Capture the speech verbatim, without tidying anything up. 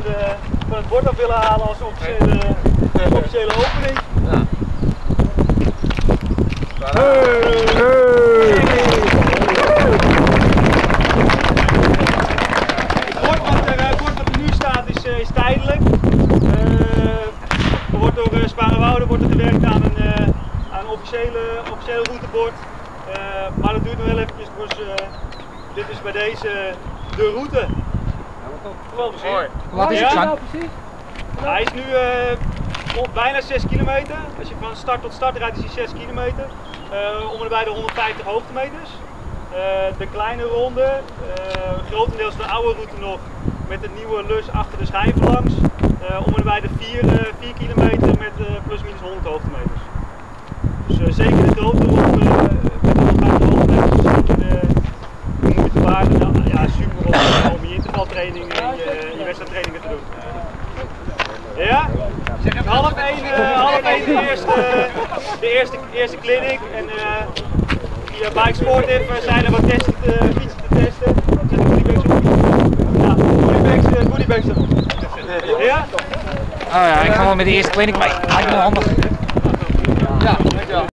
uh, van het bord af willen halen als officiële, officiële opening. Ja. Hey, hey. Het bord wat er, uh, bord wat er nu staat is, uh, is tijdelijk. Uh, er wordt door uh, Sparenwoude wordt er gewerkt aan een, uh, aan een officiële, officiële routebord. Uh, maar dat duurt nog wel eventjes, dus uh, dit is bij deze de route. Wel Mooi. Wat is het nou precies? Hij is nu uh, bijna zes kilometer. Als je van start tot start rijdt is hij zes kilometer. Uh, om en bij de honderdvijftig hoogtemeters. Uh, de kleine ronde, uh, grotendeels de oude route nog met de nieuwe lus achter de schijven langs. Uh, om en bij de vier kilometer met uh, plus minus honderd hoogtemeters. Dus uh, zeker de grote ronde uh, met de honderdvijftig hoogtemeters is zeker de, de moeite waard. Nou, ja, super om, om je intervaltraining en je, je wedstrijdtrainingen te doen. Ja? Half één, uh, half één de eerste, de eerste, eerste clinic en uh, via Bike Sportive zijn er wat testen, uh, fietsen te testen. Zet de goodiebags op. Ja, goodiebags, uh, goodiebags erop. Ja? Oh ja, ik ga wel met de eerste clinic mee. Lijkt me handig. Ja, dankjewel.